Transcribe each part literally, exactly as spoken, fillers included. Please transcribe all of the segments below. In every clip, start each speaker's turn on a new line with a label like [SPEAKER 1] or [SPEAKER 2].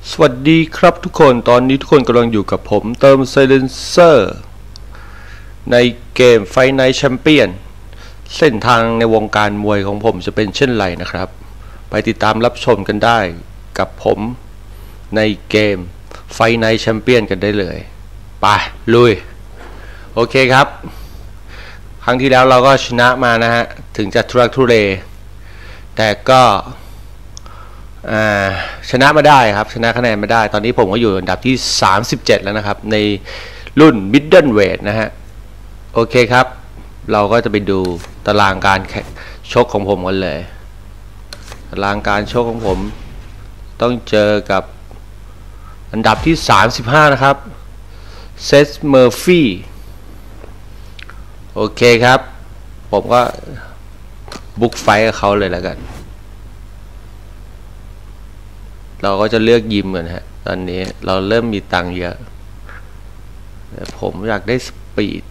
[SPEAKER 1] สวัสดีครับทุกคนตอนนี้ทุกคนกำลังอยู่กับผมเติม Silencer ในเกม Fight Night Champion เส้นทางในวงการมวยของผมจะเป็นเช่นไรนะครับไปติดตามรับชมกันได้กับผมในเกม Fight Night Champion กันได้เลยไปลุยโอเคครับครั้งที่แล้วเราก็ชนะมานะฮะถึงจะทุรักทุเลแต่ก็ชนะมาได้ครับชนะคะแนนมาได้ตอนนี้ผมก็อยู่อันดับที่สามสิบเจ็ดแล้วนะครับในรุ่น Middleweight นะฮะโอเคครับเราก็จะไปดูตารางการชกของผมกันเลยตารางการชกของผมต้องเจอกับอันดับที่สามสิบห้านะครับเซธ เมอร์ฟี่โอเคครับผมก็บุกไฟกับเขาเลยแล้วกันเราก็จะเลือกยิมกันฮะตอนนี้เราเริ่มมีตังค์เยอะแต่ผมอยากได้สปีด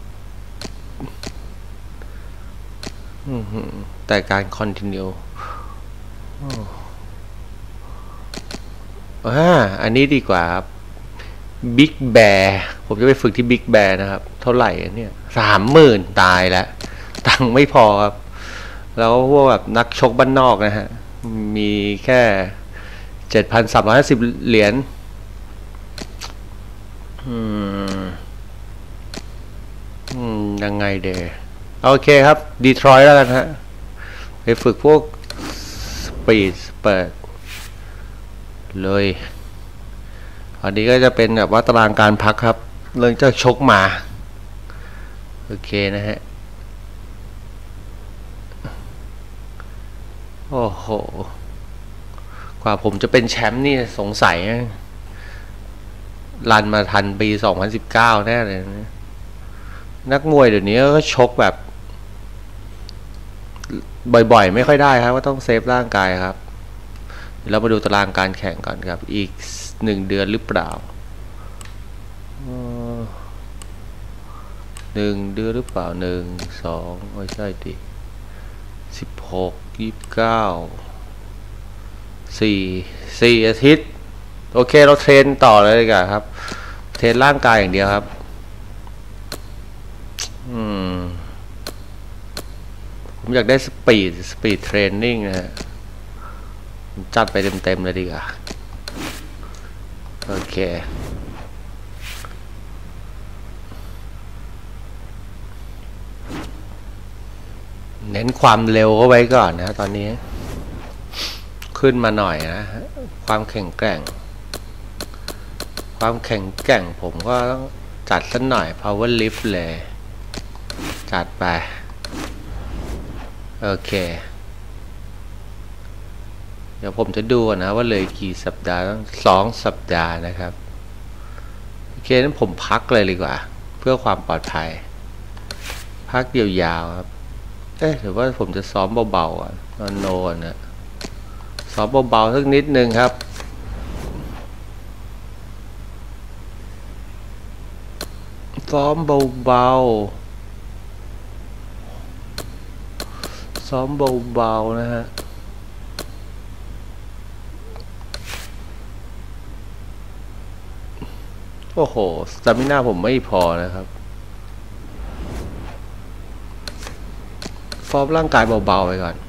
[SPEAKER 1] แต่การคอนติเนียอ่าอันนี้ดีกว่าครับบิ๊กแบร์ผมจะไปฝึกที่บิ๊กแบร์นะครับเท่าไหร่เนี่ยสามหมื่นตายแล้วตังค์ไม่พอครับแล้วพวกแบบนักชกบ้านนอกนะฮะมีแค่เจ็ดพันสามร้อยห้าสิบเหรียญอืมอืมยังไงเดย์โอเคครับดีทรอยต์แล้วกันฮะไปฝึกพวกสปีดเปิดเลยอันนี้ก็จะเป็นแบบว่าตารางการพักครับเรื่องจะชกมาโอเคนะฮะโอ้โหกว่าผมจะเป็นแชมป์นี่สงสัยรันมาทันปีสองพันสิบเก้าแน่เลยนะนักมวยเดี๋ยวนี้ก็ชกแบบบ่อยๆไม่ค่อยได้ครับก็ต้องเซฟร่างกายครับเรามาดูตารางการแข่งก่อนครับอีกหนึ่งเดือนหรือเปล่าหนึ่งเดือนหรือเปล่าหนึ่งสองไม่ใช่ดิสิบหกยี่สิบเก้าสี่สี่อาทิตย์โอเคเราเทรนต่อเลยดีกว่าครับเทรนร่างกายอย่างเดียวครับอืมผมอยากได้สปีดสปีดเทรนนิ่งนะฮะจัดไปเต็มๆเลยดีกว่าโอเคเน้นความเร็วเข้าไว้ก่อนนะตอนนี้ขึ้นมาหน่อยนะความแข็งแกร่งความแข็งแกร่งผมก็ต้องจัดสักหน่อย power lift เลยจัดไปโอเคเดี๋ยวผมจะดูนะว่าเลยกี่สัปดาห์ต้องสองสัปดาห์นะครับโอเคนั้นผมพักเลยดีกว่าเพื่อความปลอดภัยพักยาวๆครับเอ๊ะหรือว่าผมจะซ้อมเบาๆอ่ะนอนโนนนะซ้อมเบาๆสักนิดนึงครับซ้อมเบาๆซ้อมเบาๆนะฮะโอ้โหสตามิน่าผมไม่พอนะครับฟอร์มร่างกายเบาๆไปก่อน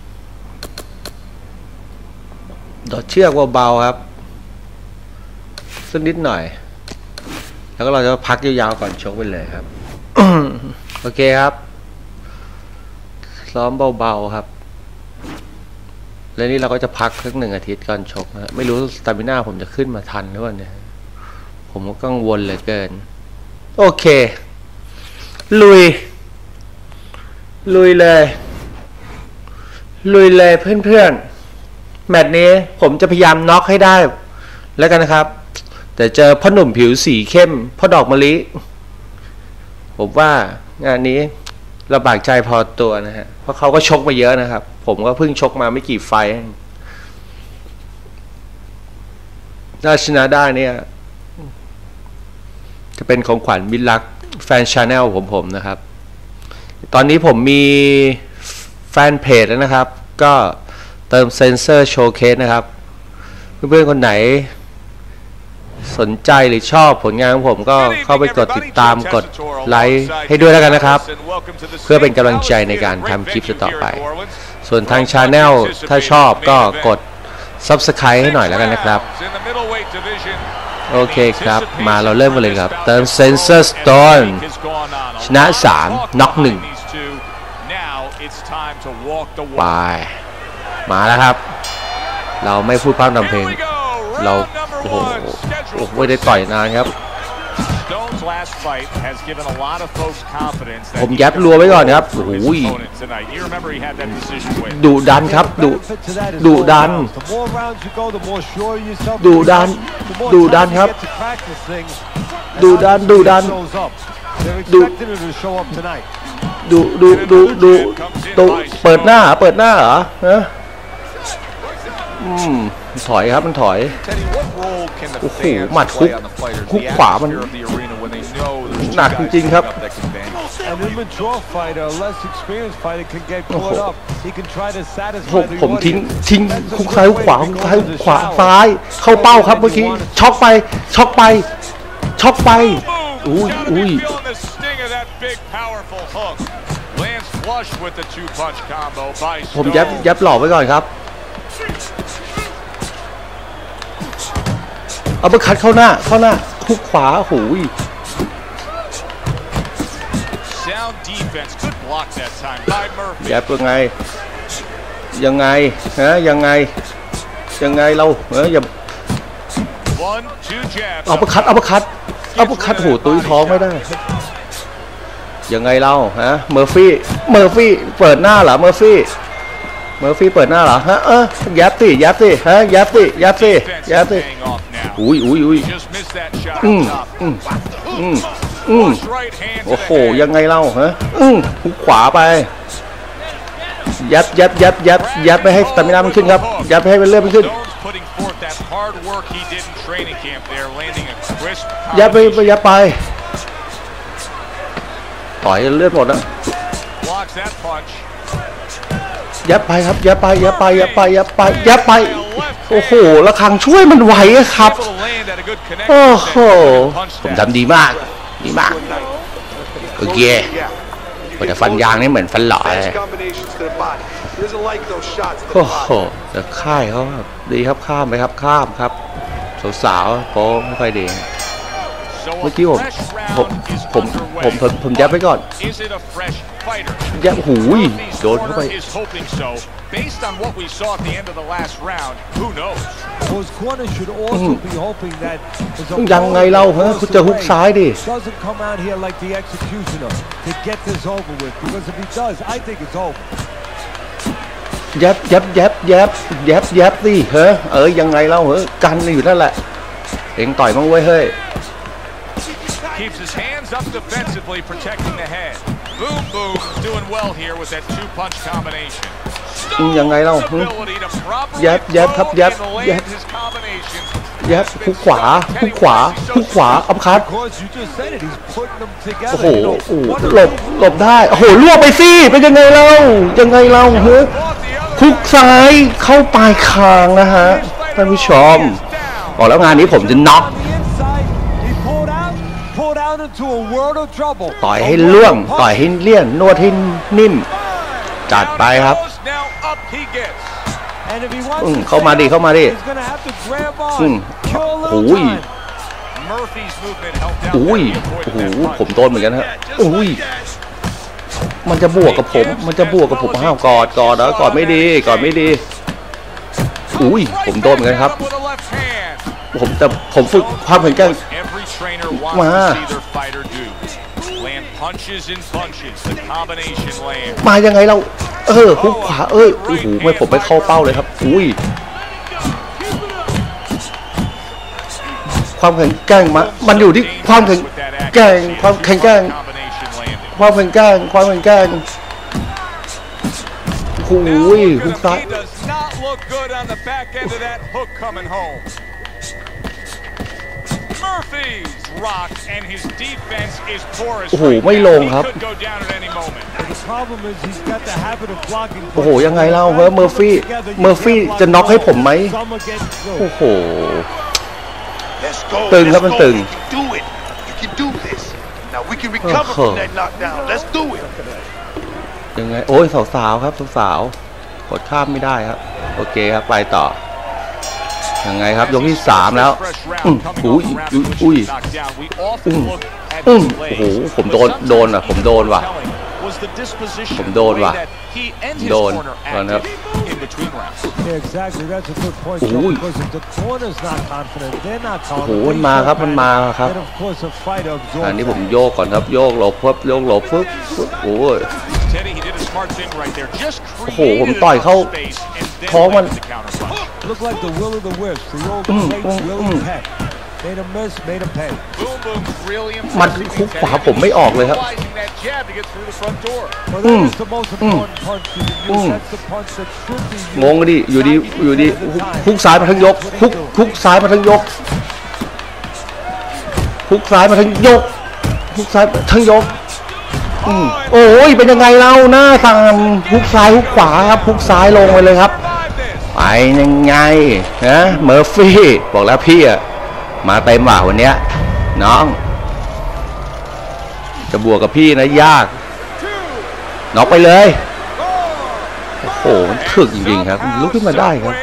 [SPEAKER 1] ดอดเชือกเบาๆครับสักนิดหน่อยแล้วก็เราจะพักยาวๆก่อนชกไปเลยครับ โอเคครับซ้อมเบาๆครับแล้วนี่เราก็จะพักสักหนึ่งอาทิตย์ก่อนชกนะไม่รู้สตามิน่าผมจะขึ้นมาทันหรือเปล่าเนี่ยผมก็กังวลเหลือเกินโอเคลุยลุยเลยลุยเลยเพื่อนๆแมตช์นี้ผมจะพยายามน็อกให้ได้แล้วกันนะครับแต่เจอพ่อหนุ่มผิวสีเข้มพ่อดอกมะลิผมว่างานนี้ลำบากใจพอตัวนะฮะเพราะเขาก็ชกมาเยอะนะครับผมก็เพิ่งชกมาไม่กี่ไฟท์ถ้าชนะได้เนี่ยจะเป็นของขวัญมิตรรักแฟนชาแนลผมผมนะครับตอนนี้ผมมีแฟนเพจแล้วนะครับก็เติมเซนเซอร์โชว์เคสนะครับเพื่อนๆคนไหนสนใจหรือชอบผลงานของผมก็เข้าไปกดติดตามกดไลค์ให้ด้วยแล้วกันนะครับเพื่อเป็นกำลังใจในการทำคลิปต่อไปส่วนทางชาแนลถ้าชอบก็กด ซับสไครบ์ ให้หน่อยแล้วกันนะครับโอเคครับมาเราเริ่มกันเลยครับเติมเซนเซอร์สโตนชนะสามน็อกหนึ่งไปมาแล้วครับเราไม่พูดพร่ำทำเพลงเราโอ้โหไม่ได้ต่อยนานครับผมยัดรัวไว้ก่อนครับโอ้โหดุดันครับดุดุดันดุดันดุดันครับดุดันดุดันดุดุดุดุดุดุเปิดหน้าเปิดหน้าเหรอฮะอืมถอยครับมันถอยโอ้โหหมัดคุกคุกขวามันหนักจริงๆครับผมผมทิ้งทิ้งคุกซ้ายคุกขวาคุกซ้ายคุกขวาซ้ายเข้าเป้าครับเมื่อกี้ช็อกไปช็อกไปช็อกไปอุ้ยอุ้ยผมยับยับหลอกไว้ก่อนครับเอาไปคัดเข้าหน้าเข้าหน้าคุกขวาหูยยับยังไงยังไงฮะยังไงยังไงเราเอออย่าเอาไปคัดเอาไปคัดเอาไปคัดหูตุ้ยท้องไม่ได้ยังไงเราฮะเมอร์ฟี่เมอร์ฟี่เปิดหน้าเหรอเมอร์ฟี่เมอร์ฟี่เปิดหน้าเหรอฮะเออยับสิยับสิฮะยับสิยับสิยับสิอุ้ยอุ้ยอุ้ยอืมอืมอืมอืมโอ้โหยังไงเล่าฮะอืมหุกขวาไปยับยับยับยับยับไปให้สตามินามันขึ้นครับยับไปให้มันเลื่อนมันขึ้นยับไปยับไปต่อยเลือดหมดนะยับไปครับยับไปยับไปยับไปยับไปยับไปโอ้โหระฆังช่วยมันไหวครับโอ้โหผมทำดีมากดีมากโอเคแต่ฟันยางนี่เหมือนฟันหล่อเลยโอ้โหแต่ค่ายเขาดีครับข้ามไปครับข้ามครับสาวๆโป๊ไม่ค่อยดีเมื่อกี้ผมผมผมผมผมผมยับไปก่อนยับหูยโดนเข้าไปยังไงเราเฮ้ยคุณจะฮุกซ้ายดิยับยับยับยับยับยับสิเฮ้ยเออยังไงเราเฮ้ยกันอยู่นั่นแหละเอ็งต่อยมั่งไว้เฮ้ยKeeps his hands up defensively, protecting the head. Boom, boom, doing well here with that two-punch combination. ยังไงเล่ายับยับครับยับยับยับคุกขวาคุกขวาคุกขวาอัพคัทโอ้โหหลบหลบได้โอ้โหลวกไปสิเป็นยังไงเล่ายังไงเล่าเฮ้ยคุกซ้ายเข้าปลายคางนะฮะท่านผู้ชมบอกแล้วงานนี้ผมจะน็อกต่อยให้ล่วงต่อยให้เลี่ยนนวดให้นิ่มจัดไปครับอืมเข้ามาดิเข้ามาดิอืมโอ้ยโอ้ยโอ้โหผมโดนเหมือนกันฮะโอ้ยมันจะบวกกับผมมันจะบวกกับผมห้าวกอดกอดนะกอดไม่ดีกอดไม่ดีอุ้ยผมโดนเหมือนกันครับผมแต่ผมฝึกความแข็งแกร่งมามายังไงเราเออหุกขวาเอ้ยโอ้โหไม่ผมไม่เข้าเป้าเลยครับอุ้ยความแข็งแกร่งมามันอยู่ที่ความแข็งแกร่งความแข็งแกร่งความแข็งแกร่งความแข็งแกร่งโอ้ยหุกซ้ายโอ้โหไม่ลงครับโอ้โหยังไงเล่าเฮ้ยเมอร์ฟี่เมอร์ฟี่จะน็อกให้ผมไหมโอ้โหตึงครับมันตึง ยังไงโอ้ยสาวๆครับสาวๆกดข้ามไม่ได้ครับโอเคครับไปต่อยังไงครับยกที่สามแล้วอุ้ยอุ้ยอุ้ยอืมโอ้โหผมโดนโดนอ่ะผมโดนว่ะผมโดนว่ะโดนก่อนครับโอ้โหโอ้โหมันมาครับมันมาครับอันนี้ผมโยกก่อนครับโยกหลบปุ๊บโยกหลบปุ๊บโอ้ยโอ้โหผมต่อยเข้าท้องมันมันคุกขวาผมไม่ออกเลยครับอืมอืมอืมงงดิอยู่ดีอยู่ดีคุกซ้ายมาทั้งยกคุกคุกซ้ายมาทั้งยกคุกซ้ายมาทั้งยกคุกซ้ายทั้งยกอืมโอ้ยเป็นยังไงเราหน้าสั่งคุกซ้ายคุกขวาครับคุกซ้ายลงไปเลยครับไปยังไงนะเมอร์ฟี่บอกแล้วพี่อะมาเต็มว่ะวันเนี้ยน้องจะบวกกับพี่นะยากน็อกไปเลยโอ้โหมันถึกจริงๆครับลุกขึ้นมาได้ครับ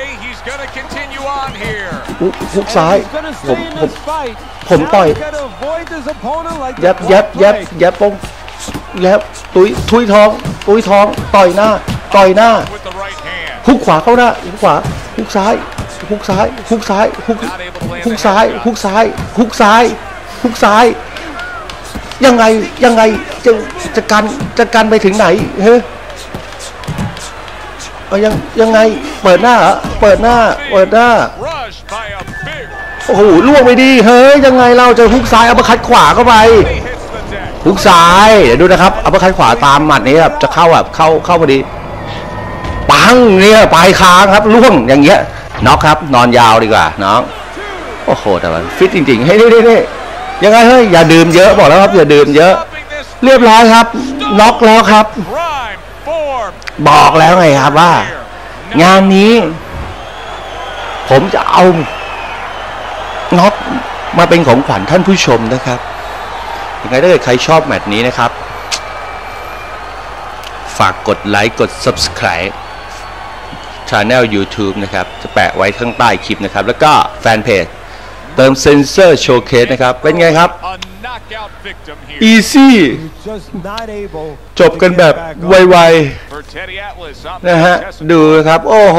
[SPEAKER 1] ฮุกซ้ายผมผมผมต่อยยับยับยับยับปงยับตุ้ยทุยท้องตุ้ยท้องต่อยหน้าต่อยหน้าฮุกขวาเข้าหน้าฮุกขวาฮุกซ้ายฮุกซ้ายฮุกซ้ายฮุกฮุกซ้ายฮุกซ้ายฮุกซ้ายฮุกซ้ายยังไงยังไงจะจะกันจะกันไปถึงไหนเฮ้ยเอายังยังไงเปิดหน้าเปิดหน้าเปิดหน้าโอ้โหล่วงไปดีเฮ้ยยังไงเราจะฮุกซ้ายเอามาคัดขวาเข้าไปฮุกซ้ายเดี๋ยวดูนะครับเอามาคัดขวาตามหมัดนี้ครับจะเข้าแบบเข้าเข้าพอดีปังเนี่ยปลายคางครับล่วงอย่างเงี้ยน็อกครับนอนยาวดีกว่าน้องโอ้โหแต่ว่าฟิตจริงๆเฮ้ยนี่นี่ยังไงเฮ้ยอย่าดื่มเยอะบอกแล้วครับอย่าดื่มเยอะเรียบร้อยครับน็อกแล้วครับบอกแล้วไงครับว่างานนี้ผมจะเอาน็อกมาเป็นของขวัญท่านผู้ชมนะครับยังไงถ้าเกิดใครชอบแมตช์นี้นะครับฝากกดไลค์กด ซับสไครบ์ channel ยูทูบ นะครับจะแปะไว้ข้างใต้คลิปนะครับแล้วก็แฟนเพจเติมเซนเซอร์โชว์เคสนะครับเป็นไงครับ easy จบกันแบบไวๆนะฮะดูครับโอ้โห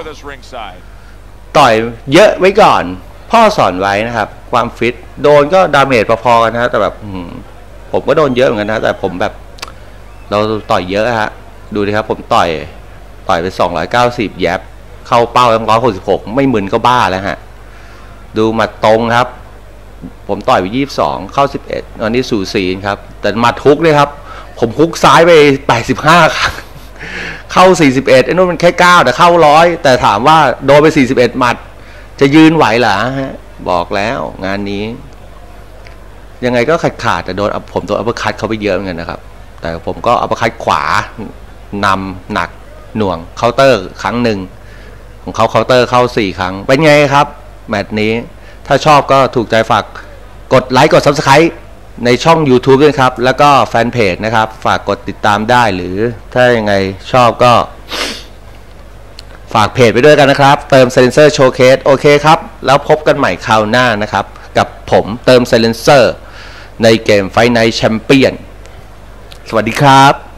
[SPEAKER 1] ต่อยเยอะไว้ก่อนพ่อสอนไว้นะครับความฟิตโดนก็ดาเมจพอๆกันนะแต่แบบผมก็โดนเยอะเหมือนกันนะแต่ผมแบบเราต่อยเยอะฮะดูดิครับผมต่อยต่อยไปสองร้อยเก้าสิบแยบเข้าเป้าตั้งหนึ่งร้อยหกสิบหกไม่มึนก็บ้าแล้วฮะดูมาตรงครับผมต่อยไปยี่สิบสองเข้าสิบเอ็ดตอนนี้สู่สีครับแต่มาทุกเลยครับผมฮุกซ้ายไปแปดสิบห้าครั้งเข้าสี่สิบเอ็ดไอ้นู่นมันแค่เก้าแต่เข้าร้อยแต่ถามว่าโดนไปสี่สิบเอ็ดหมัดจะยืนไหวเหรอฮะบอกแล้วงานนี้ยังไงก็ขาดขาดแต่โดนผมโดนอัปเปอร์คัตเขาไปเยอะเหมือนกันนะครับแต่ผมก็อัปเปอร์คัตขวานำหนักหน่วงเคาน์เตอร์ครั้งหนึ่งของเขาเคาน์เตอร์เข้าสี่ครั้งเป็นไงครับแมตช์นี้ถ้าชอบก็ถูกใจฝากกดไลค์กด ซับสไครบ์ ในช่อง ยูทูบ ด้วยครับแล้วก็แฟนเพจนะครับฝากกดติดตามได้หรือถ้ายังไงชอบก็ฝากเพจไปด้วยกันนะครับเติม Silencer Showcase โอเคครับแล้วพบกันใหม่คราวหน้านะครับกับผมเติม Silencer ในเกม Fight Night Champion สวัสดีครับ